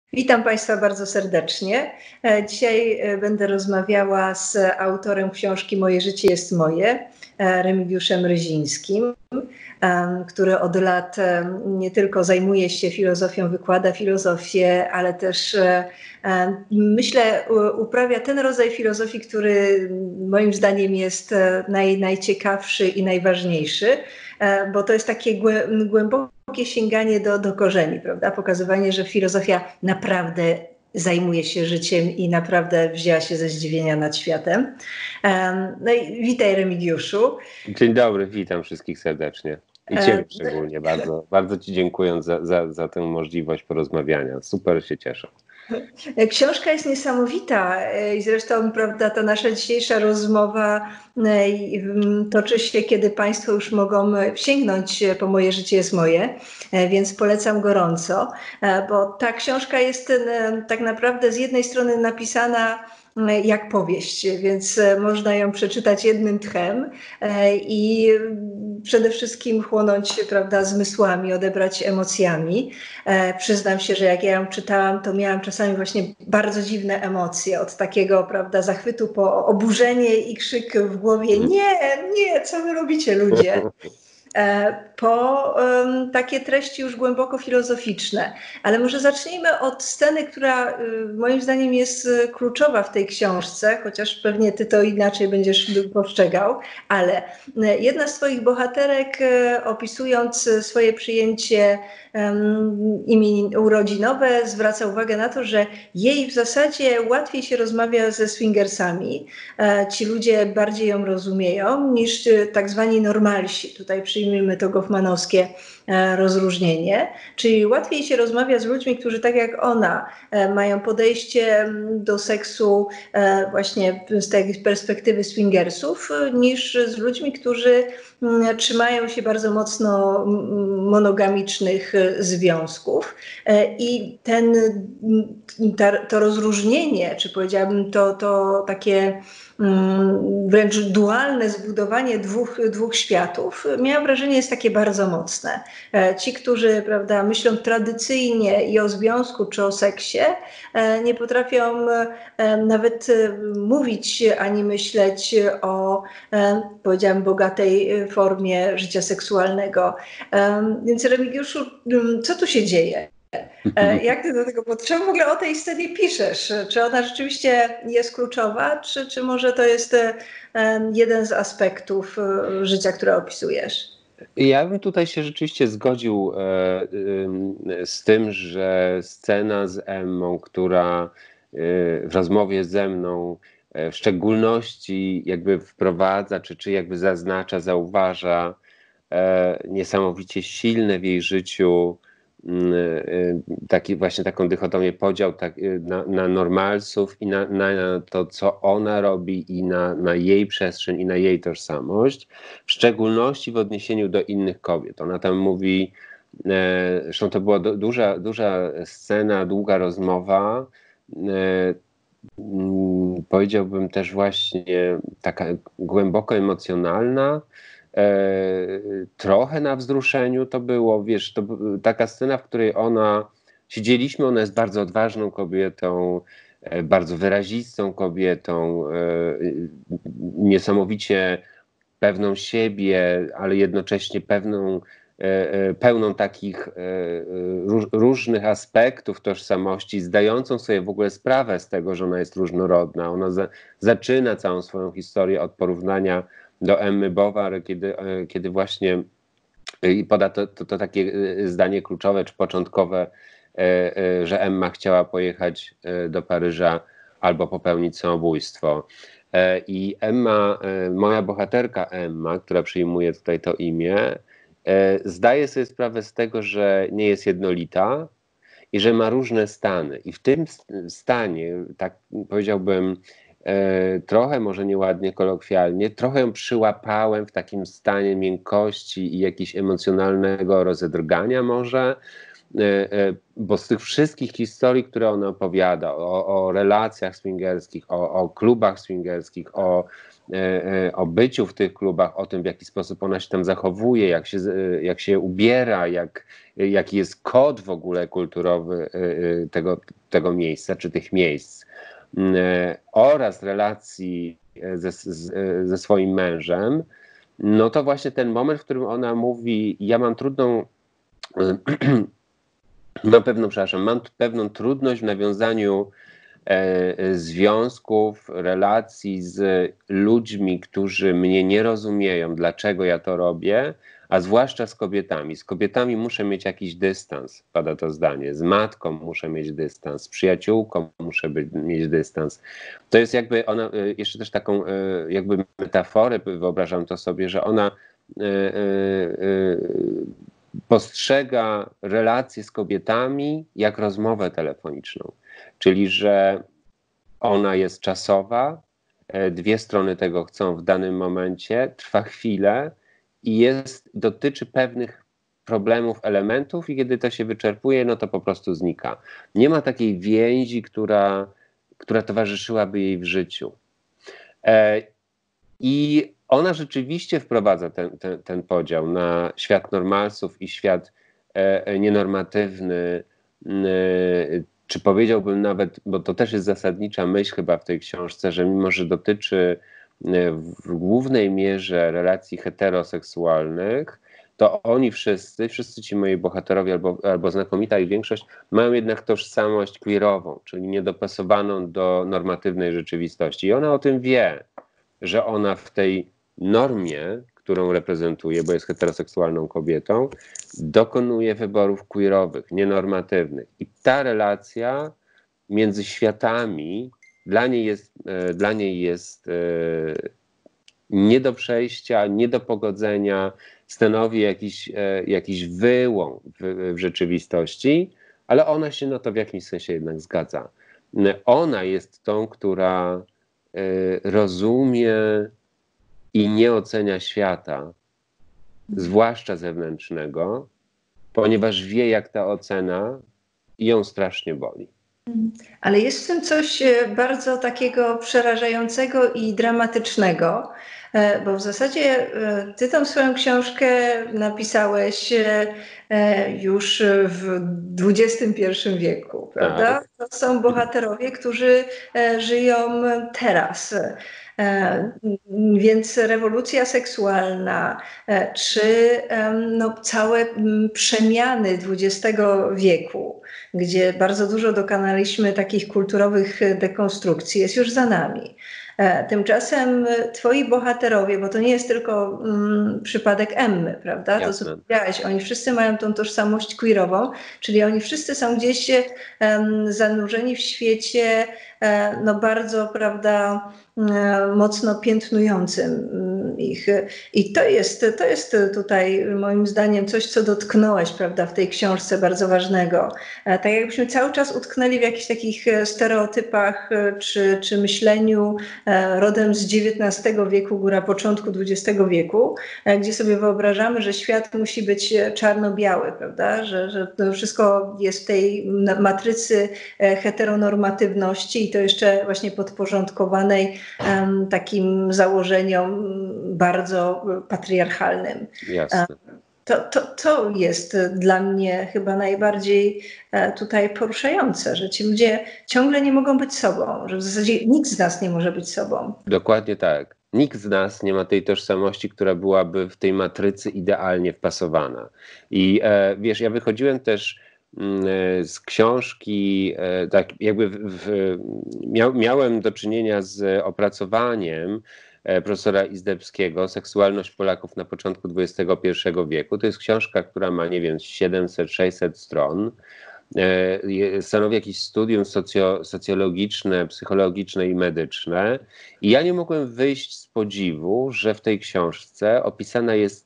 Witam Państwa bardzo serdecznie. Dzisiaj będę rozmawiała z autorem książki Moje życie jest moje, Remigiuszem Ryzińskim, który od lat nie tylko zajmuje się filozofią, wykłada filozofię, ale też myślę uprawia ten rodzaj filozofii, który moim zdaniem jest najciekawszy i najważniejszy, bo to jest takie głębokie sięganie do korzeni, prawda? Pokazywanie, że filozofia naprawdę zajmuje się życiem i naprawdę wzięła się ze zdziwienia nad światem. No i witaj, Remigiuszu. Dzień dobry, witam wszystkich serdecznie. I Ciebie szczególnie bardzo. Bardzo Ci dziękuję za tę możliwość porozmawiania. Super się cieszę. Książka jest niesamowita i zresztą, prawda, ta nasza dzisiejsza rozmowa toczy się, kiedy Państwo już mogą sięgnąć po Moje życie jest moje, więc polecam gorąco, bo ta książka jest tak naprawdę z jednej strony napisana jak powieść, więc można ją przeczytać jednym tchem i przede wszystkim chłonąć, prawda, zmysłami, odebrać emocjami. Przyznam się, że jak ja ją czytałam, to miałam czasami właśnie bardzo dziwne emocje, od takiego, prawda, zachwytu po oburzenie i krzyk w głowie: nie, co wy robicie, ludzie? Po takie treści już głęboko filozoficzne. Ale może zacznijmy od sceny, która moim zdaniem jest kluczowa w tej książce, chociaż pewnie ty to inaczej będziesz postrzegał, ale jedna z twoich bohaterek, opisując swoje przyjęcie imienin urodzinowe, zwraca uwagę na to, że jej w zasadzie łatwiej się rozmawia ze swingersami. Ci ludzie bardziej ją rozumieją niż tak zwani normalsi. Tutaj przyjmijmy to goffmanowskie rozróżnienie, czyli łatwiej się rozmawia z ludźmi, którzy tak jak ona mają podejście do seksu właśnie z tej perspektywy swingersów, niż z ludźmi, którzy trzymają się bardzo mocno monogamicznych związków. I to rozróżnienie, czy powiedziałabym to takie wręcz dualne zbudowanie dwóch światów, miałam wrażenie, jest takie bardzo mocne. Ci, którzy, prawda, myślą tradycyjnie i o związku, czy o seksie, nie potrafią nawet mówić ani myśleć o, powiedziałam, bogatej formie życia seksualnego. Więc Remigiuszu, co tu się dzieje? Jak ty do tego czemu w ogóle o tej scenie piszesz? Czy ona rzeczywiście jest kluczowa, czy może to jest jeden z aspektów życia, które opisujesz? Ja bym tutaj się rzeczywiście zgodził z tym, że scena z Emmą, która w rozmowie ze mną w szczególności jakby wprowadza, czy jakby zaznacza, zauważa niesamowicie silne w jej życiu właśnie taką dychotomię, podział na normalsów i na to, co ona robi, i na jej przestrzeń i na jej tożsamość, w szczególności w odniesieniu do innych kobiet. Ona tam mówi, zresztą to była duża scena, długa rozmowa, powiedziałbym też właśnie taka głęboko emocjonalna, trochę na wzruszeniu to było, wiesz, to taka scena, w której siedzieliśmy, ona jest bardzo odważną kobietą, bardzo wyrazistą kobietą, niesamowicie pewną siebie, ale jednocześnie pełną takich różnych aspektów tożsamości, zdającą sobie w ogóle sprawę z tego, że ona jest różnorodna. Ona zaczyna całą swoją historię od porównania do Emmy Bovary, kiedy właśnie i poda to takie zdanie kluczowe czy początkowe, że Emma chciała pojechać do Paryża albo popełnić samobójstwo. I Emma, moja bohaterka Emma, która przyjmuje tutaj to imię, zdaje sobie sprawę z tego, że nie jest jednolita i że ma różne stany. I w tym stanie, tak powiedziałbym, trochę może nieładnie, kolokwialnie, trochę ją przyłapałem w takim stanie miękkości i jakiegoś emocjonalnego rozedrgania może, bo z tych wszystkich historii, które ona opowiada, o relacjach swingerskich, o klubach swingerskich, o byciu w tych klubach, o tym, w jaki sposób ona się tam zachowuje, jak się ubiera, jaki jest kod w ogóle kulturowy tego miejsca, czy tych miejsc, oraz relacji ze swoim mężem, no to właśnie ten moment, w którym ona mówi, ja mam pewną trudność w nawiązaniu związków, relacji z ludźmi, którzy mnie nie rozumieją, dlaczego ja to robię, a zwłaszcza z kobietami. Z kobietami muszę mieć jakiś dystans, pada to zdanie. Z matką muszę mieć dystans, z przyjaciółką muszę mieć dystans. To jest jakby ona, jeszcze też taką jakby metaforę, wyobrażam to sobie, że ona postrzega relacje z kobietami jak rozmowę telefoniczną. Czyli, że ona jest czasowa, dwie strony tego chcą w danym momencie, trwa chwilę i dotyczy pewnych problemów, elementów i kiedy to się wyczerpuje, no to po prostu znika. Nie ma takiej więzi, która towarzyszyłaby jej w życiu. I ona rzeczywiście wprowadza ten podział na świat normalsów i świat nienormatywny, czy powiedziałbym nawet, bo to też jest zasadnicza myśl chyba w tej książce, że mimo, że dotyczy w głównej mierze relacji heteroseksualnych, to oni wszyscy ci moi bohaterowie albo znakomita ich większość mają jednak tożsamość queerową, czyli niedopasowaną do normatywnej rzeczywistości. I ona o tym wie, że ona w tej normie, którą reprezentuje, bo jest heteroseksualną kobietą, dokonuje wyborów queerowych, nienormatywnych. I ta relacja między światami dla niej jest nie do przejścia, nie do pogodzenia, stanowi jakiś wyłom w rzeczywistości, ale ona się na to w jakimś sensie jednak zgadza. Ona jest tą, która rozumie i nie ocenia świata, zwłaszcza zewnętrznego, ponieważ wie, jak ta ocena ją strasznie boli. Ale jest w tym coś bardzo takiego przerażającego i dramatycznego, bo w zasadzie ty tą swoją książkę napisałeś już w XXI wieku, prawda? Tak. To są bohaterowie, którzy żyją teraz. Więc rewolucja seksualna, czy całe przemiany XX wieku, gdzie bardzo dużo dokonaliśmy takich kulturowych dekonstrukcji, jest już za nami. Tymczasem twoi bohaterowie, bo to nie jest tylko przypadek Emmy, prawda? To, co powiedziałeś, oni wszyscy mają tą tożsamość queerową, czyli oni wszyscy są gdzieś zanurzeni w świecie, no bardzo, prawda, mocno piętnującym ich. I to jest tutaj moim zdaniem coś, co dotknąłeś, prawda, w tej książce bardzo ważnego. Tak jakbyśmy cały czas utknęli w jakichś takich stereotypach czy myśleniu rodem z XIX wieku, góra początku XX wieku, gdzie sobie wyobrażamy, że świat musi być czarno-biały, prawda, że to wszystko jest w tej matrycy heteronormatywności i to jeszcze właśnie podporządkowanej takim założeniom bardzo patriarchalnym. Jasne. To jest dla mnie chyba najbardziej tutaj poruszające, że ci ludzie ciągle nie mogą być sobą, że w zasadzie nikt z nas nie może być sobą. Dokładnie tak. Nikt z nas nie ma tej tożsamości, która byłaby w tej matrycy idealnie wpasowana. I wiesz, ja wychodziłem też z książki, tak jakby miałem do czynienia z opracowaniem profesora Izdebskiego, Seksualność Polaków na początku XXI wieku. To jest książka, która ma, nie wiem, 700-600 stron. Stanowi jakieś studium socjologiczne, psychologiczne i medyczne. I ja nie mogłem wyjść z podziwu, że w tej książce opisana jest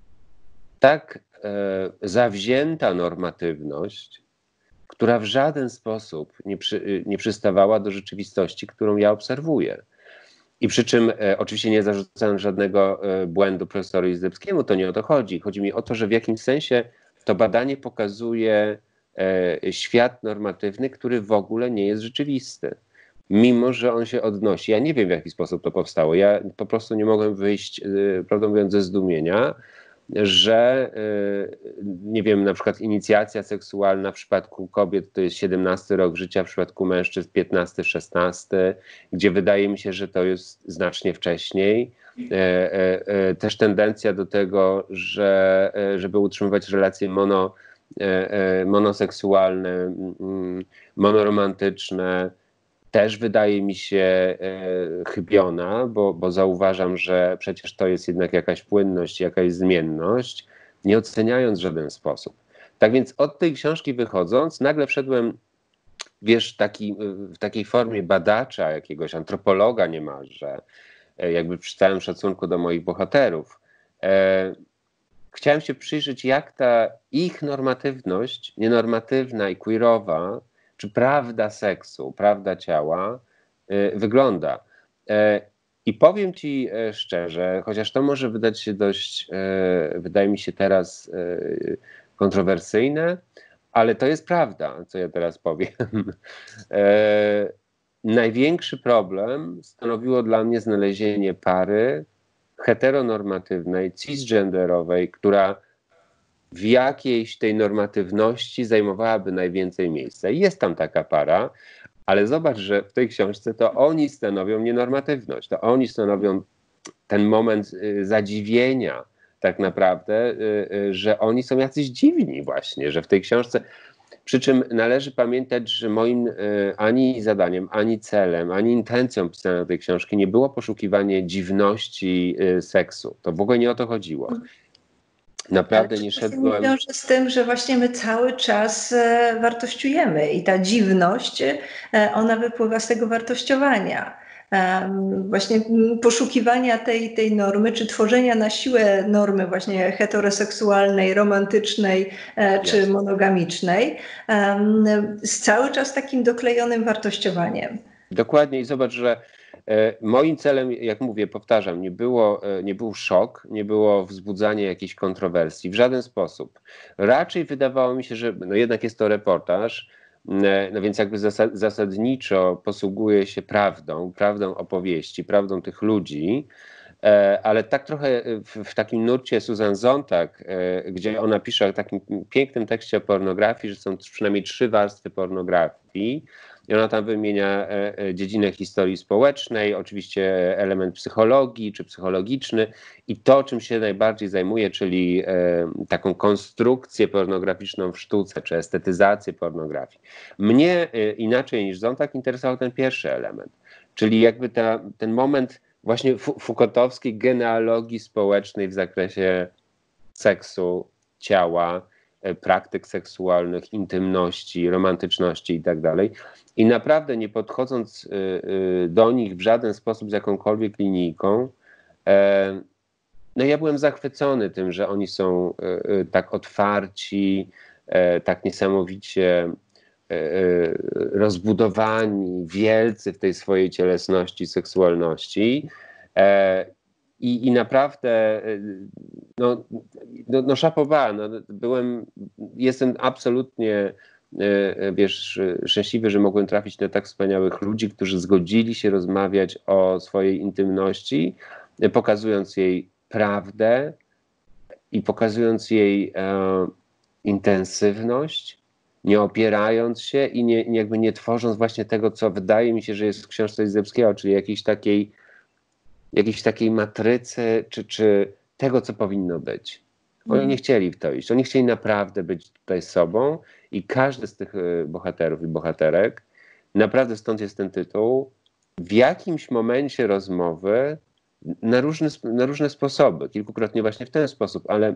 tak zawzięta normatywność, która w żaden sposób nie przystawała do rzeczywistości, którą ja obserwuję. I przy czym oczywiście nie zarzucam żadnego błędu profesorowi Izdebskiemu, to nie o to chodzi. Chodzi mi o to, że w jakimś sensie to badanie pokazuje świat normatywny, który w ogóle nie jest rzeczywisty. Mimo że on się odnosi. Ja nie wiem, w jaki sposób to powstało. Ja po prostu nie mogłem wyjść, prawdę mówiąc, ze zdumienia, że nie wiem, na przykład inicjacja seksualna w przypadku kobiet to jest 17 rok życia, w przypadku mężczyzn 15, 16, gdzie wydaje mi się, że to jest znacznie wcześniej. Też tendencja do tego, żeby utrzymywać relacje monoseksualne, monoromantyczne, też wydaje mi się chybiona, bo zauważam, że przecież to jest jednak jakaś płynność, jakaś zmienność, nie oceniając w żaden sposób. Tak więc od tej książki wychodząc, nagle wszedłem, wiesz, w takiej formie badacza, jakiegoś antropologa niemalże, jakby przy całym szacunku do moich bohaterów. Chciałem się przyjrzeć, jak ta ich normatywność, nienormatywna i queerowa, czy prawda seksu, prawda ciała wygląda. I powiem ci szczerze, chociaż to może wydać się dość, wydaje mi się teraz kontrowersyjne, ale to jest prawda, co ja teraz powiem. Największy problem stanowiło dla mnie znalezienie pary heteronormatywnej, cisgenderowej, która w jakiejś tej normatywności zajmowałaby najwięcej miejsca. I jest tam taka para, ale zobacz, że w tej książce to oni stanowią nienormatywność, to oni stanowią ten moment zadziwienia tak naprawdę, że oni są jacyś dziwni właśnie, że w tej książce, przy czym należy pamiętać, że moim ani zadaniem, ani celem, ani intencją pisania tej książki nie było poszukiwanie dziwności seksu. To w ogóle nie o to chodziło. Naprawdę nie szedłem. Nie wiąże z tym, że właśnie my cały czas wartościujemy i ta dziwność, ona wypływa z tego wartościowania. Właśnie poszukiwania tej normy, czy tworzenia na siłę normy właśnie heteroseksualnej, romantycznej czy monogamicznej, z cały czas takim doklejonym wartościowaniem. Dokładnie i zobacz, że moim celem, jak mówię, powtarzam, nie był szok, nie było wzbudzanie jakiejś kontrowersji w żaden sposób. Raczej wydawało mi się, że no jednak jest to reportaż, no więc jakby zasadniczo posługuje się prawdą opowieści, prawdą tych ludzi, ale tak trochę w takim nurcie Susan Sontag, gdzie ona pisze o takim pięknym tekście o pornografii, że są przynajmniej 3 warstwy pornografii. I ona tam wymienia dziedzinę historii społecznej, oczywiście element psychologii czy psychologiczny i to, czym się najbardziej zajmuje, czyli taką konstrukcję pornograficzną w sztuce, czy estetyzację pornografii. Mnie inaczej niż Zontag interesował ten pierwszy element, czyli jakby ten moment właśnie Foucaultowskiej genealogii społecznej w zakresie seksu, ciała, praktyk seksualnych, intymności, romantyczności i tak dalej. I naprawdę nie podchodząc do nich w żaden sposób z jakąkolwiek linijką, no ja byłem zachwycony tym, że oni są tak otwarci, tak niesamowicie rozbudowani, wielcy w tej swojej cielesności, seksualności. I naprawdę, no chapeau bas, jestem absolutnie, wiesz, szczęśliwy, że mogłem trafić na tak wspaniałych ludzi, którzy zgodzili się rozmawiać o swojej intymności, pokazując jej prawdę i pokazując jej intensywność, nie opierając się i jakby nie tworząc właśnie tego, co wydaje mi się, że jest w książce Izdebskiego, czyli jakiejś takiej matrycy, czy tego, co powinno być. Oni nie chcieli w to iść. Oni chcieli naprawdę być tutaj sobą i każdy z tych bohaterów i bohaterek, naprawdę stąd jest ten tytuł, w jakimś momencie rozmowy na różne sposoby, kilkukrotnie właśnie w ten sposób, ale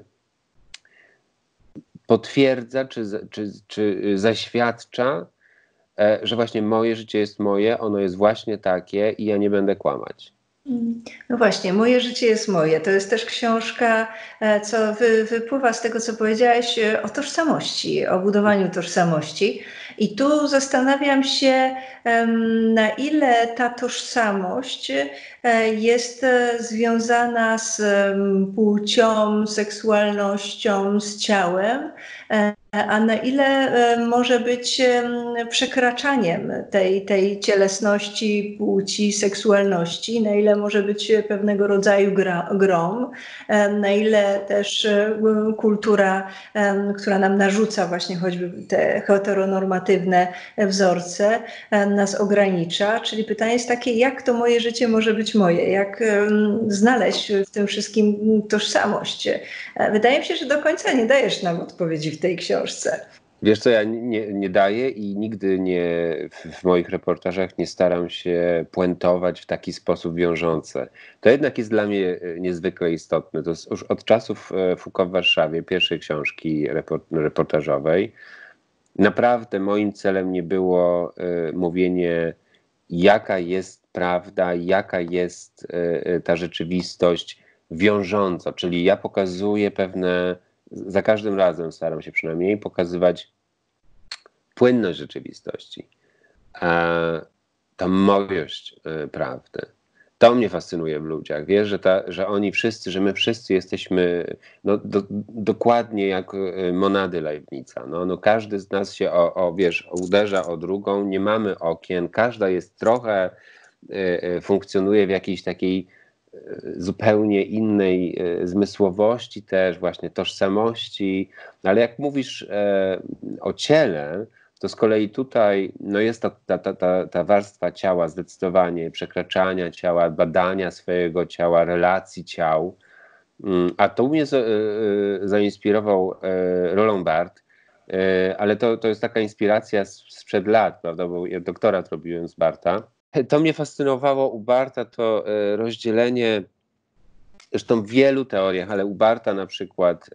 potwierdza czy zaświadcza, że właśnie moje życie jest moje, ono jest właśnie takie i ja nie będę kłamać. No właśnie, Moje życie jest moje. To jest też książka, co wypływa z tego, co powiedziałeś o tożsamości, o budowaniu tożsamości. I tu zastanawiam się, na ile ta tożsamość jest związana z płcią, seksualnością, z ciałem, a na ile może być przekraczaniem tej cielesności, płci, seksualności, na ile może być pewnego rodzaju grą, na ile też kultura, która nam narzuca właśnie choćby te heteronormatywne wzorce, nas ogranicza. Czyli pytanie jest takie, jak to moje życie może być moje? Jak znaleźć w tym wszystkim tożsamość? Wydaje mi się, że do końca nie dajesz nam odpowiedzi w tej książce. Wiesz co, ja nie daję i nigdy w moich reportażach nie staram się puentować w taki sposób wiążący. To jednak jest dla mnie niezwykle istotne. To jest już od czasów Foucault w Warszawie, pierwszej książki reportażowej. Naprawdę moim celem nie było mówienie, jaka jest prawda, jaka jest ta rzeczywistość wiążąca. Czyli ja pokazuję za każdym razem staram się przynajmniej pokazywać płynność rzeczywistości, ta mojość prawdy. To mnie fascynuje w ludziach. Wiesz, że oni wszyscy, że my wszyscy jesteśmy dokładnie jak monady Leibniza. No, każdy z nas się uderza o drugą, nie mamy okien, każda jest trochę, funkcjonuje w jakiejś takiej zupełnie innej zmysłowości też, właśnie tożsamości. Ale jak mówisz o ciele, to z kolei tutaj jest ta warstwa ciała zdecydowanie, przekraczania ciała, badania swojego ciała, relacji ciał. A to mnie zainspirował Roland Barthes, ale to jest taka inspiracja sprzed lat, prawda, bo ja doktorat robiłem z Bartha. To mnie fascynowało u Bartha, to rozdzielenie, zresztą w wielu teoriach, ale u Bartha na przykład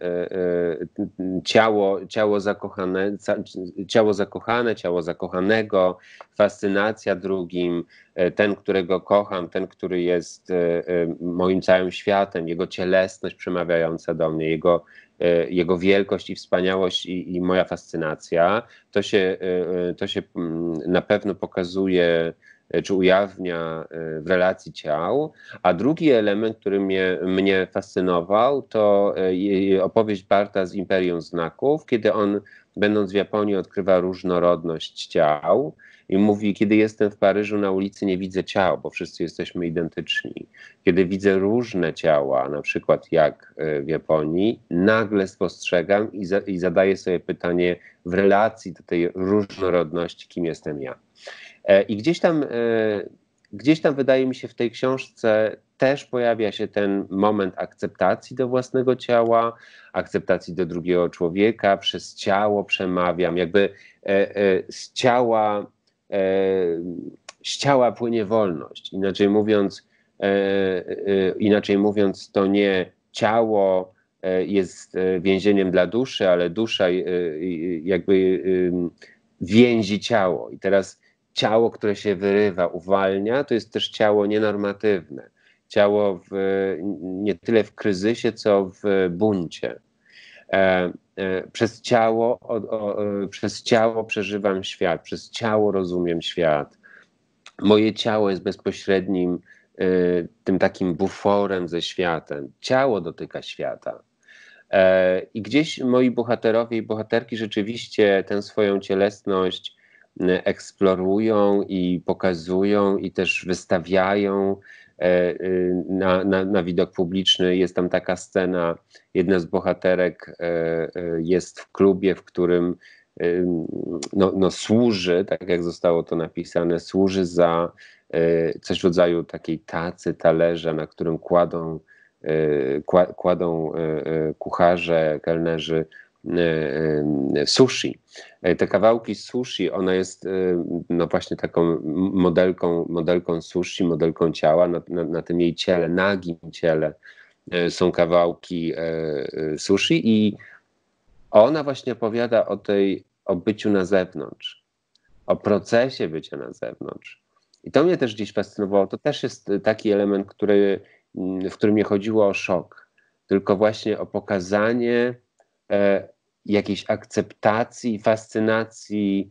ciało zakochane, ciało zakochanego, fascynacja drugim, ten, którego kocham, ten, który jest moim całym światem, jego cielesność przemawiająca do mnie, jego wielkość i wspaniałość i moja fascynacja. To się na pewno pokazuje czy ujawnia w relacji ciał. A drugi element, który mnie fascynował, to opowieść Bartha z Imperium Znaków, kiedy on, będąc w Japonii, odkrywa różnorodność ciał i mówi, kiedy jestem w Paryżu na ulicy, nie widzę ciał, bo wszyscy jesteśmy identyczni. Kiedy widzę różne ciała, na przykład jak w Japonii, nagle spostrzegam i zadaję sobie pytanie w relacji do tej różnorodności, kim jestem ja. I gdzieś tam wydaje mi się w tej książce też pojawia się ten moment akceptacji do własnego ciała, akceptacji do drugiego człowieka, przez ciało przemawiam, jakby z ciała płynie wolność. Inaczej mówiąc, to nie ciało jest więzieniem dla duszy, ale dusza jakby więzi ciało. I teraz ciało, które się wyrywa, uwalnia, to jest też ciało nienormatywne. Ciało nie tyle w kryzysie, co w buncie. Przez ciało przeżywam świat, przez ciało rozumiem świat. Moje ciało jest bezpośrednim tym takim buforem ze światem. Ciało dotyka świata. I gdzieś moi bohaterowie i bohaterki rzeczywiście tę swoją cielesność eksplorują i pokazują i też wystawiają na widok publiczny. Jest tam taka scena, jedna z bohaterek jest w klubie, w którym służy, tak jak zostało to napisane, służy za coś w rodzaju takiej tacy, talerza, na którym kładą kucharze, kelnerzy sushi. Te kawałki sushi, ona jest właśnie taką modelką sushi, modelką ciała. Na tym jej ciele, nagim ciele są kawałki sushi i ona właśnie opowiada o byciu na zewnątrz, o procesie bycia na zewnątrz. I to mnie też gdzieś fascynowało. To też jest taki element, w którym nie chodziło o szok, tylko właśnie o pokazanie jakiejś akceptacji, fascynacji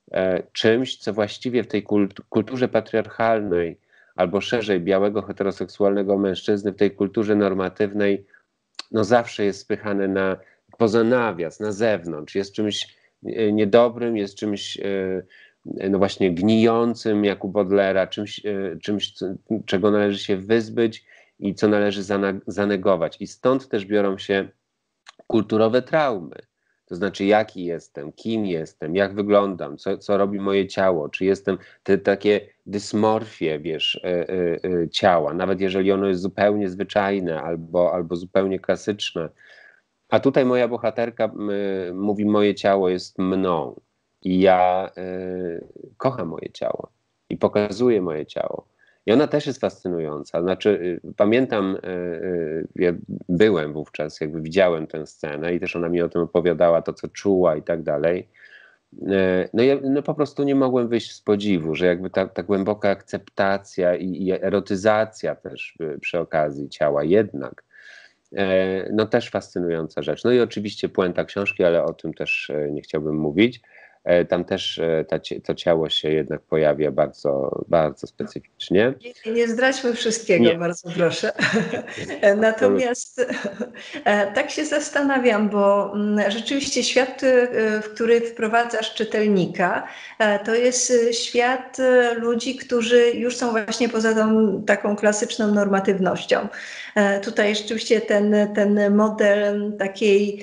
czymś, co właściwie w tej kulturze patriarchalnej, albo szerzej białego heteroseksualnego mężczyzny, w tej kulturze normatywnej, no zawsze jest spychane poza nawias, na zewnątrz, jest czymś niedobrym, jest czymś no właśnie gnijącym, jak u Baudelaira, czymś, czego należy się wyzbyć i co należy zanegować. I stąd też biorą się kulturowe traumy. To znaczy, jaki jestem, kim jestem, jak wyglądam, co robi moje ciało, czy jestem, takie dysmorfie, wiesz, ciała, nawet jeżeli ono jest zupełnie zwyczajne albo zupełnie klasyczne. A tutaj moja bohaterka mówi, moje ciało jest mną i ja kocham moje ciało i pokazuję moje ciało. I ona też jest fascynująca. Znaczy, pamiętam, ja byłem wówczas, jakby widziałem tę scenę i też ona mi o tym opowiadała, to co czuła i tak dalej. No ja po prostu nie mogłem wyjść z podziwu, że jakby ta głęboka akceptacja i erotyzacja też przy okazji ciała jednak, no też fascynująca rzecz. No i oczywiście puenta książki, ale o tym też nie chciałbym mówić. Tam też to ciało się jednak pojawia bardzo, bardzo specyficznie. Nie zdradźmy wszystkiego, Nie. bardzo proszę. Natomiast tak się zastanawiam, bo rzeczywiście świat, w który wprowadzasz czytelnika, to jest świat ludzi, którzy już są właśnie poza tą taką klasyczną normatywnością. Tutaj rzeczywiście ten model takiej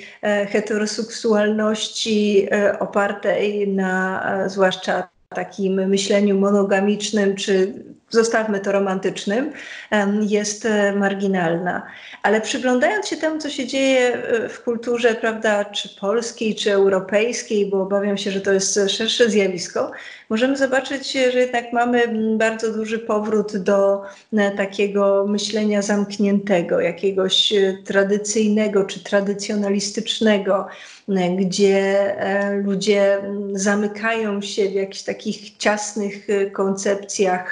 heteroseksualności opartej na zwłaszcza takim myśleniu monogamicznym, czy zostawmy to romantycznym, jest marginalna. Ale przyglądając się temu, co się dzieje w kulturze, prawda, czy polskiej, czy europejskiej, bo obawiam się, że to jest szersze zjawisko, możemy zobaczyć, że jednak mamy bardzo duży powrót do takiego myślenia zamkniętego, jakiegoś tradycyjnego czy tradycjonalistycznego, gdzie ludzie zamykają się w jakichś takich ciasnych koncepcjach,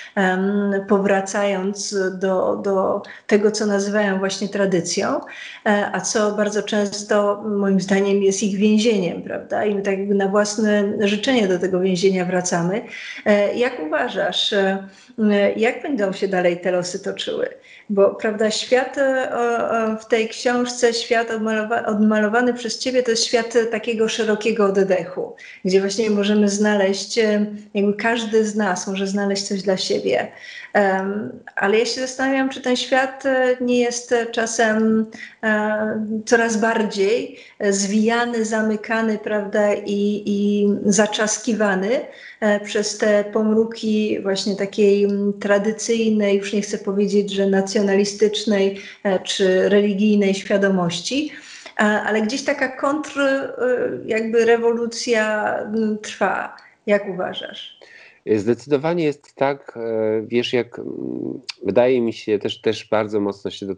powracając do tego, co nazywają właśnie tradycją, a co bardzo często moim zdaniem jest ich więzieniem, prawda? I my tak jakby na własne życzenie do tego więzienia wracamy. Jak uważasz, jak będą się dalej te losy toczyły? Bo prawda, świat w tej książce, świat odmalowany przez ciebie, to jest świat takiego szerokiego oddechu, gdzie właśnie możemy znaleźć, jakby każdy z nas może znaleźć coś dla siebie. Ale ja się zastanawiam, czy ten świat nie jest czasem coraz bardziej zwijany, zamykany, prawda, i zaczaskiwany przez te pomruki właśnie takiej tradycyjnej, już nie chcę powiedzieć, że nacjonalistycznej czy religijnej świadomości, ale gdzieś taka jakby rewolucja trwa. Jak uważasz? Zdecydowanie jest tak, wiesz, jak wydaje mi się, też bardzo mocno się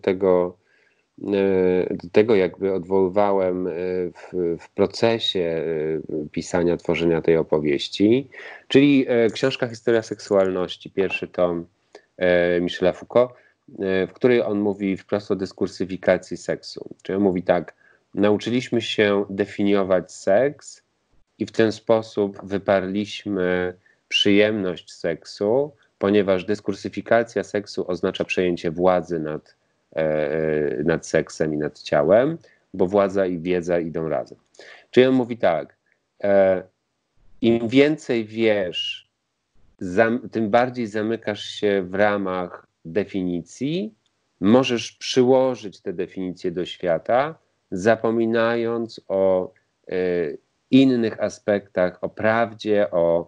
do tego jakby odwoływałem w procesie pisania, tworzenia tej opowieści, czyli książka Historia seksualności, pierwszy tom Michela Foucault, w której on mówi wprost o dyskursyfikacji seksu. Czyli on mówi tak, nauczyliśmy się definiować seks i w ten sposób wyparliśmy przyjemność seksu, ponieważ dyskursyfikacja seksu oznacza przejęcie władzy nad seksem i nad ciałem, bo władza i wiedza idą razem. Czyli on mówi tak, im więcej wiesz, tym bardziej zamykasz się w ramach definicji, możesz przyłożyć te definicje do świata, zapominając o innych aspektach, o prawdzie, o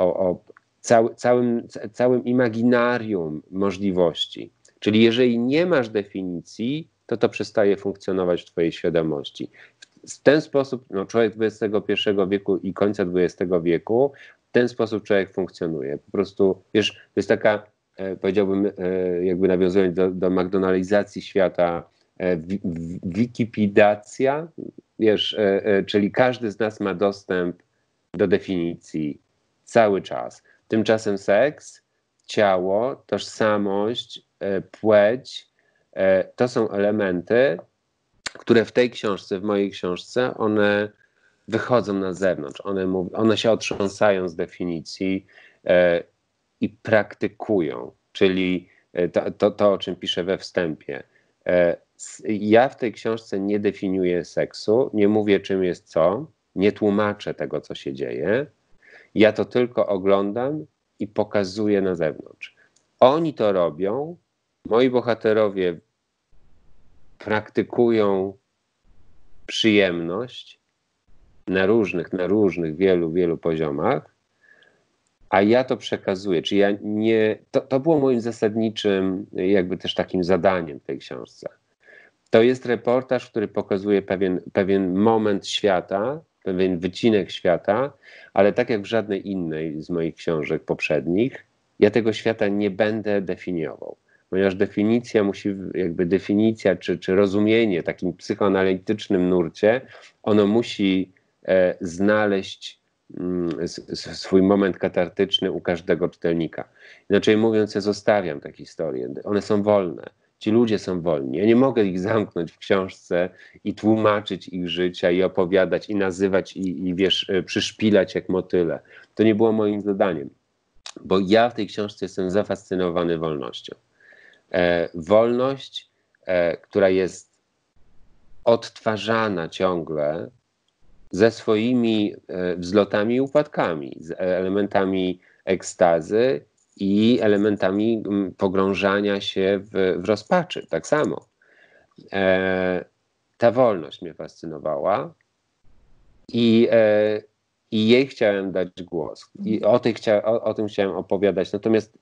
całym imaginarium możliwości. Czyli jeżeli nie masz definicji, to przestaje funkcjonować w twojej świadomości. W ten sposób człowiek XXI wieku i końca XX wieku, w ten sposób człowiek funkcjonuje. Po prostu, wiesz, to jest taka, powiedziałbym, jakby nawiązując do McDonaldizacji świata, wikipedacja, wiesz, czyli każdy z nas ma dostęp do definicji cały czas. Tymczasem seks, ciało, tożsamość, płeć, to są elementy, które w tej książce, w mojej książce, one wychodzą na zewnątrz. One się otrząsają z definicji i praktykują, czyli to, o czym piszę we wstępie. Ja w tej książce nie definiuję seksu, nie mówię, czym jest co, nie tłumaczę tego, co się dzieje. Ja to tylko oglądam i pokazuję na zewnątrz. Oni to robią, moi bohaterowie praktykują przyjemność na różnych, wielu poziomach, a ja to przekazuję. Czyli ja nie, to było moim zasadniczym jakby też takim zadaniem w tej książce. To jest reportaż, który pokazuje pewien moment świata, pewien wycinek świata, ale tak jak w żadnej innej z moich książek poprzednich, ja tego świata nie będę definiował. Ponieważ definicja czy rozumienie w takim psychoanalitycznym nurcie, ono musi znaleźć swój moment katartyczny u każdego czytelnika. Inaczej mówiąc, ja zostawiam te historie. One są wolne. Ci ludzie są wolni. Ja nie mogę ich zamknąć w książce i tłumaczyć ich życia i opowiadać i nazywać i wiesz, przyszpilać jak motyle. To nie było moim zadaniem, bo ja w tej książce jestem zafascynowany wolnością. Wolność, która jest odtwarzana ciągle ze swoimi wzlotami i upadkami, z elementami ekstazy i elementami pogrążania się w rozpaczy, tak samo. Ta wolność mnie fascynowała i jej chciałem dać głos. I o tym chciałem opowiadać. Natomiast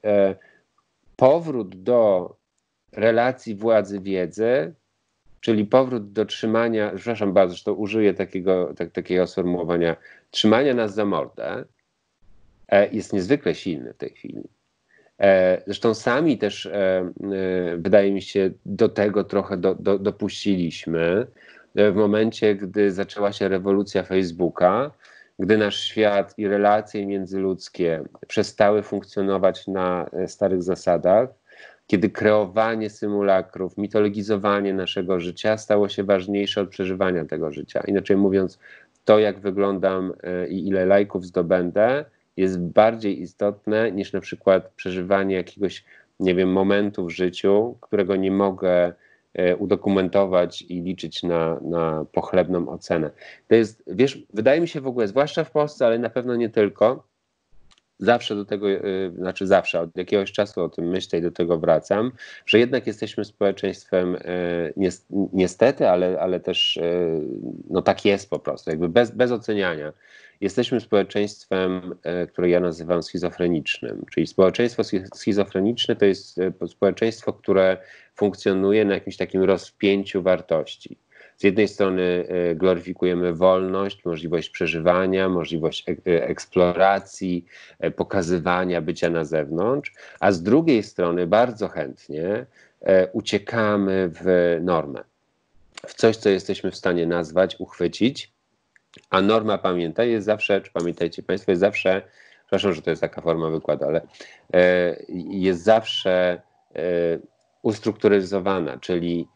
powrót do relacji władzy-wiedzy, czyli powrót do trzymania, przepraszam bardzo, że to użyję takiego sformułowania, trzymania nas za mordę, jest niezwykle silny w tej chwili. Zresztą sami też, wydaje mi się, do tego trochę dopuściliśmy w momencie, gdy zaczęła się rewolucja Facebooka, gdy nasz świat i relacje międzyludzkie przestały funkcjonować na starych zasadach, kiedy kreowanie symulakrów, mitologizowanie naszego życia stało się ważniejsze od przeżywania tego życia. Inaczej mówiąc, to jak wyglądam i ile lajków zdobędę, jest bardziej istotne niż na przykład przeżywanie jakiegoś, nie wiem, momentu w życiu, którego nie mogę udokumentować i liczyć na pochlebną ocenę. To jest, wiesz, wydaje mi się w ogóle, zwłaszcza w Polsce, ale na pewno nie tylko, zawsze do tego, znaczy zawsze, od jakiegoś czasu o tym myślę i do tego wracam, że jednak jesteśmy społeczeństwem, niestety, ale też no tak jest po prostu, jakby bez oceniania. Jesteśmy społeczeństwem, które ja nazywam schizofrenicznym, czyli społeczeństwo schizofreniczne to jest społeczeństwo, które funkcjonuje na jakimś takim rozpięciu wartości. Z jednej strony gloryfikujemy wolność, możliwość przeżywania, możliwość eksploracji, pokazywania, bycia na zewnątrz, a z drugiej strony bardzo chętnie uciekamy w normę, w coś, co jesteśmy w stanie nazwać, uchwycić, a norma, pamiętaj, jest zawsze, czy pamiętajcie Państwo, jest zawsze, przepraszam, że to jest taka forma wykładu, ale jest zawsze ustrukturyzowana, czyli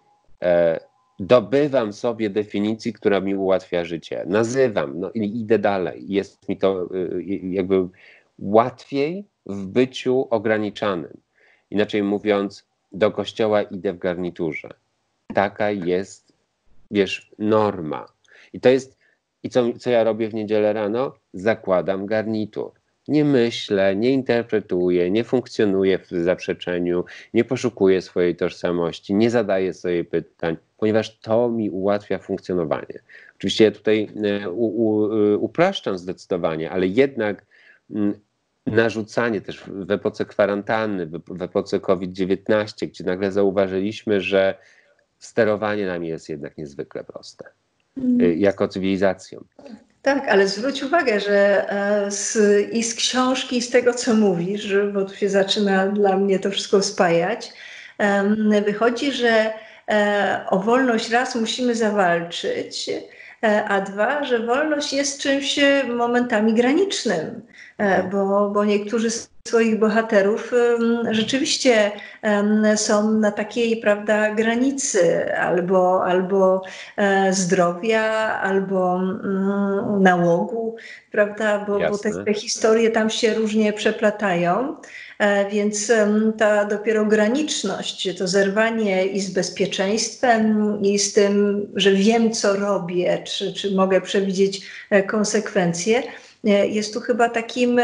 dobywam sobie definicji, która mi ułatwia życie. Nazywam, no i idę dalej. Jest mi to jakby łatwiej w byciu ograniczanym. Inaczej mówiąc, do kościoła idę w garniturze. Taka jest, wiesz, norma. I to jest, co ja robię w niedzielę rano? Zakładam garnitur. Nie myślę, nie interpretuję, nie funkcjonuję w zaprzeczeniu, nie poszukuję swojej tożsamości, nie zadaję sobie pytań, ponieważ to mi ułatwia funkcjonowanie. Oczywiście ja tutaj upraszczam zdecydowanie, ale jednak narzucanie też w epoce kwarantanny, w epoce COVID-19, gdzie nagle zauważyliśmy, że sterowanie nami jest jednak niezwykle proste, jako cywilizacją. Tak, ale zwróć uwagę, że z książki, i z tego, co mówisz, bo tu się zaczyna dla mnie to wszystko spajać, wychodzi, że o wolność raz musimy zawalczyć, a dwa, że wolność jest czymś momentami granicznym. bo niektórzy z swoich bohaterów rzeczywiście są na takiej, prawda, granicy albo zdrowia, albo nałogu, prawda, bo te historie tam się różnie przeplatają. Więc ta dopiero graniczność, to zerwanie i z bezpieczeństwem, i z tym, że wiem, co robię, czy mogę przewidzieć konsekwencje, jest tu chyba takim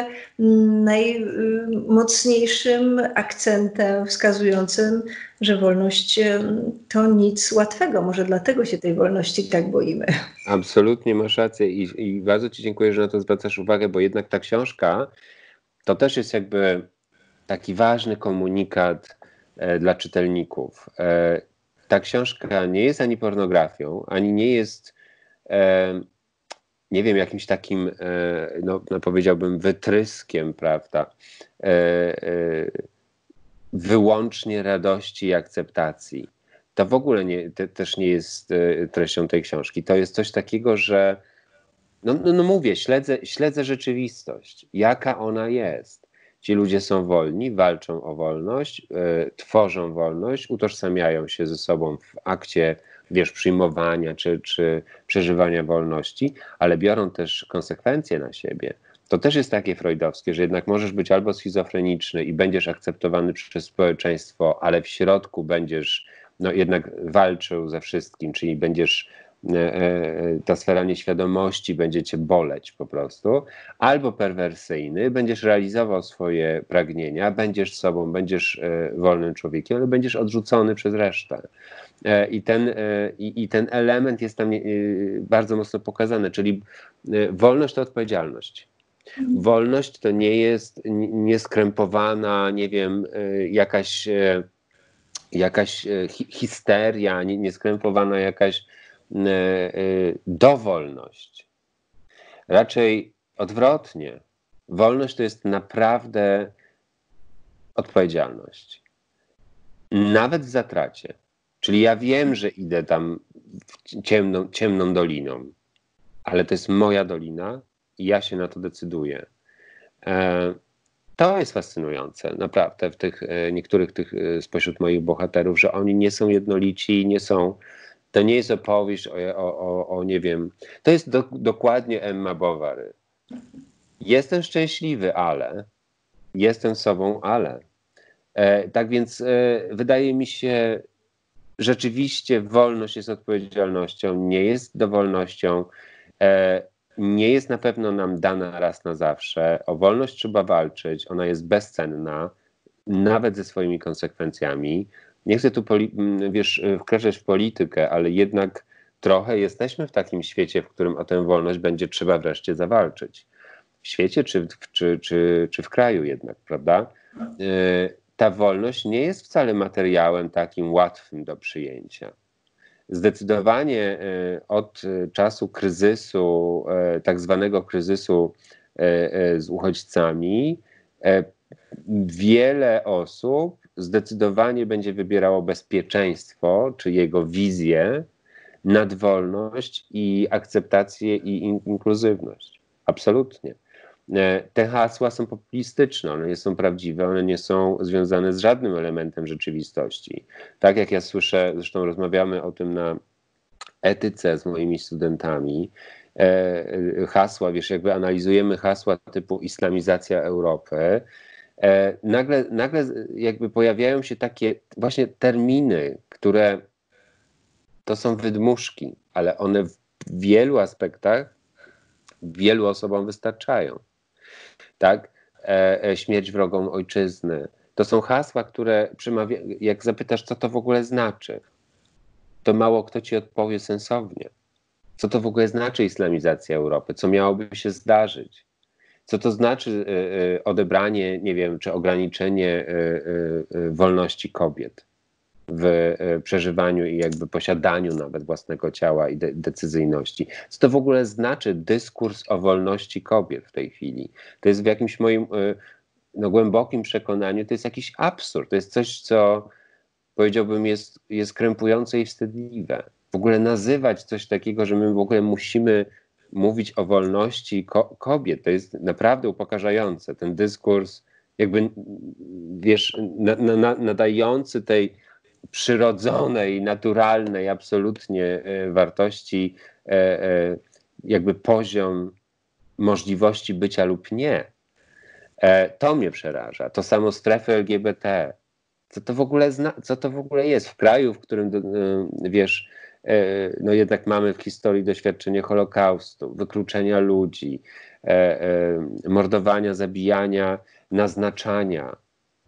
najmocniejszym akcentem wskazującym, że wolność to nic łatwego. Może dlatego się tej wolności tak boimy. Absolutnie masz rację i bardzo Ci dziękuję, że na to zwracasz uwagę, bo jednak ta książka to też jest jakby taki ważny komunikat dla czytelników. Ta książka nie jest ani pornografią, ani nie jest, nie wiem, jakimś takim, no powiedziałbym, wytryskiem, prawda, wyłącznie radości i akceptacji. To w ogóle też nie jest treścią tej książki. To jest coś takiego, że no mówię, śledzę rzeczywistość, jaka ona jest. Ci ludzie są wolni, walczą o wolność, tworzą wolność, utożsamiają się ze sobą w akcie, przyjmowania czy przeżywania wolności, ale biorą też konsekwencje na siebie. To też jest takie freudowskie, że jednak możesz być albo schizofreniczny i będziesz akceptowany przez społeczeństwo, ale w środku będziesz jednak walczył ze wszystkim, czyli będziesz ta sfera nieświadomości będzie cię boleć po prostu, albo perwersyjny, będziesz realizował swoje pragnienia, będziesz sobą, będziesz wolnym człowiekiem, ale będziesz odrzucony przez resztę. I ten element jest tam bardzo mocno pokazany, czyli wolność to odpowiedzialność. Wolność to nie jest nieskrępowana, nie wiem, jakaś histeria, nieskrępowana jakaś dowolność. Raczej odwrotnie. Wolność to jest naprawdę odpowiedzialność. Nawet w zatracie. Czyli ja wiem, że idę tam ciemną doliną, ale to jest moja dolina i ja się na to decyduję. To jest fascynujące, naprawdę, w niektórych spośród moich bohaterów, że oni nie są jednolici, to nie jest opowieść o nie wiem, to jest dokładnie Emma Bovary. Jestem szczęśliwy, ale jestem sobą, ale. Tak więc wydaje mi się, rzeczywiście wolność jest odpowiedzialnością, nie jest dowolnością, nie jest na pewno nam dana raz na zawsze. O wolność trzeba walczyć, ona jest bezcenna, nawet ze swoimi konsekwencjami. Nie chcę tu, wkraczać w politykę, ale jednak trochę jesteśmy w takim świecie, w którym o tę wolność będzie trzeba wreszcie zawalczyć. W świecie czy w kraju jednak, prawda? Ta wolność nie jest wcale materiałem takim łatwym do przyjęcia. Zdecydowanie od czasu kryzysu, tak zwanego kryzysu z uchodźcami, wiele osób zdecydowanie będzie wybierało bezpieczeństwo, czy jego wizję nad wolność i akceptację i inkluzywność. Absolutnie. Te hasła są populistyczne, one nie są prawdziwe, one nie są związane z żadnym elementem rzeczywistości. Tak jak ja słyszę, zresztą rozmawiamy o tym na etyce z moimi studentami, hasła, jakby analizujemy hasła typu islamizacja Europy, nagle jakby pojawiają się takie właśnie terminy, które to są wydmuszki, ale one w wielu aspektach wielu osobom wystarczają. Tak? Śmierć wrogom ojczyzny. To są hasła, które jak zapytasz, co to w ogóle znaczy, to mało kto ci odpowie sensownie. Co to w ogóle znaczy islamizacja Europy? Co miałoby się zdarzyć? Co to znaczy odebranie, nie wiem, czy ograniczenie wolności kobiet w przeżywaniu i jakby posiadaniu nawet własnego ciała i decyzyjności? Co to w ogóle znaczy dyskurs o wolności kobiet w tej chwili? To jest w jakimś moim głębokim przekonaniu, to jest jakiś absurd. To jest coś, co powiedziałbym jest krępujące i wstydliwe. W ogóle nazywać coś takiego, że my w ogóle musimy mówić o wolności kobiet. To jest naprawdę upokarzające. Ten dyskurs jakby, wiesz, nadający tej przyrodzonej, naturalnej absolutnie wartości jakby poziom możliwości bycia lub nie. To mnie przeraża. To samo strefy LGBT. Co to w ogóle jest w kraju, w którym, wiesz, no jednak mamy w historii doświadczenie Holokaustu, wykluczenia ludzi, mordowania, zabijania, naznaczania.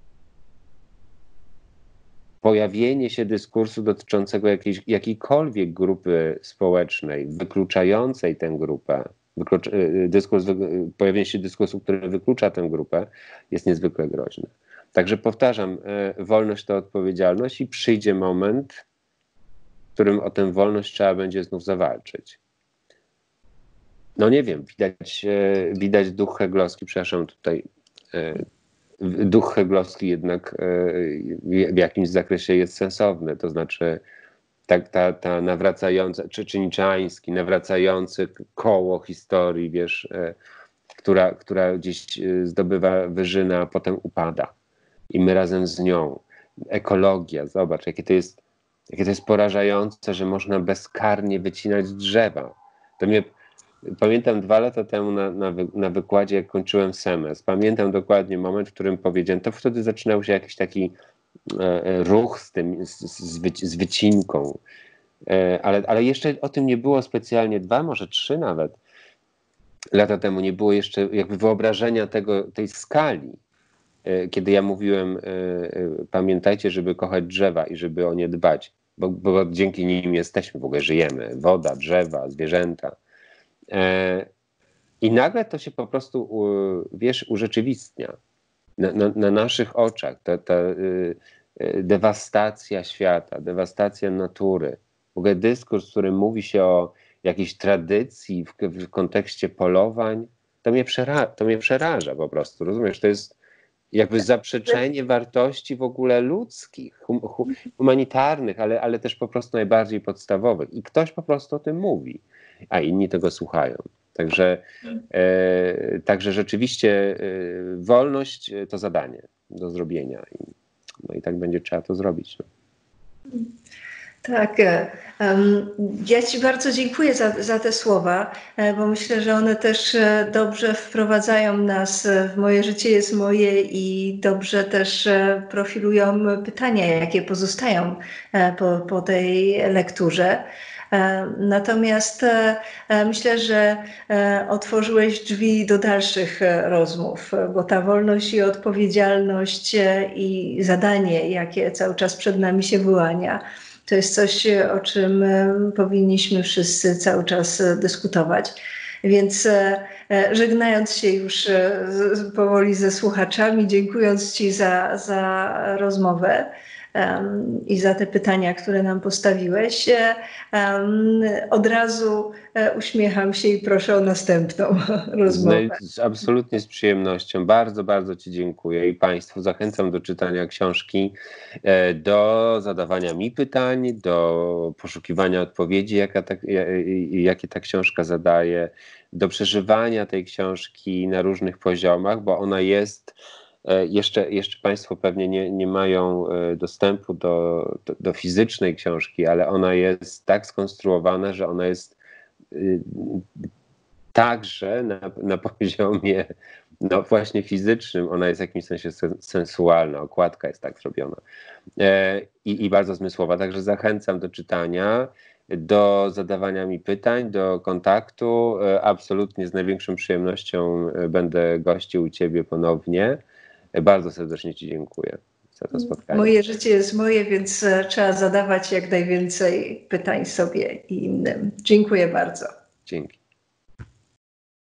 Pojawienie się dyskursu dotyczącego jakiejkolwiek grupy społecznej, wykluczającej tę grupę, pojawienie się dyskursu, który wyklucza tę grupę, jest niezwykle groźne. Także powtarzam, wolność to odpowiedzialność i przyjdzie moment, w którym o tę wolność trzeba będzie znów zawalczyć. No nie wiem, widać duch heglowski, przepraszam tutaj, duch heglowski jednak w jakimś zakresie jest sensowny, to znaczy ta nawracająca, czy niczański, nawracający koło historii, wiesz, która gdzieś zdobywa wyżyny, a potem upada. I my razem z nią. Ekologia, zobacz, jakie to jest porażające, że można bezkarnie wycinać drzewa. Pamiętam 2 lata temu na wykładzie, jak kończyłem semestr, pamiętam dokładnie moment, w którym powiedziałem, to wtedy zaczynał się jakiś taki ruch z wycinką. Ale jeszcze o tym nie było specjalnie 2, może 3 nawet lata temu, nie było jeszcze jakby wyobrażenia tej skali. Kiedy ja mówiłem, pamiętajcie, żeby kochać drzewa i żeby o nie dbać, bo dzięki nim jesteśmy, w ogóle żyjemy. Woda, drzewa, zwierzęta. I nagle to się po prostu, wiesz, urzeczywistnia. Na naszych oczach ta dewastacja świata, dewastacja natury. W ogóle dyskurs, w którym mówi się o jakiejś tradycji w kontekście polowań, to mnie przeraża po prostu, rozumiesz? To jest jakby zaprzeczenie wartości w ogóle ludzkich, humanitarnych, ale też po prostu najbardziej podstawowych. I ktoś po prostu o tym mówi, a inni tego słuchają. Także rzeczywiście wolność to zadanie do zrobienia. No i tak będzie trzeba to zrobić. No. Tak. Ja Ci bardzo dziękuję za te słowa, bo myślę, że one też dobrze wprowadzają nas w Moje życie jest moje i dobrze też profilują pytania, jakie pozostają po tej lekturze. Natomiast myślę, że otworzyłeś drzwi do dalszych rozmów, bo ta wolność i odpowiedzialność i zadanie, jakie cały czas przed nami się wyłania, to jest coś, o czym powinniśmy wszyscy cały czas dyskutować. Więc żegnając się już powoli ze słuchaczami, dziękując Ci za rozmowę i za te pytania, które nam postawiłeś, od razu uśmiecham się i proszę o następną rozmowę. Absolutnie z przyjemnością. Bardzo, bardzo Ci dziękuję i Państwu zachęcam do czytania książki, do zadawania mi pytań, do poszukiwania odpowiedzi, jakie ta książka zadaje, do przeżywania tej książki na różnych poziomach, bo ona jest... Jeszcze Państwo pewnie nie mają dostępu do fizycznej książki, ale ona jest tak skonstruowana, że ona jest także na poziomie no właśnie fizycznym, ona jest w jakimś sensie sensualna, okładka jest tak zrobiona i bardzo zmysłowa, także zachęcam do czytania, do zadawania mi pytań, do kontaktu. Absolutnie z największą przyjemnością będę gościł u Ciebie ponownie. Bardzo serdecznie Ci dziękuję za to spotkanie. Moje życie jest moje, więc trzeba zadawać jak najwięcej pytań sobie i innym. Dziękuję bardzo. Dzięki.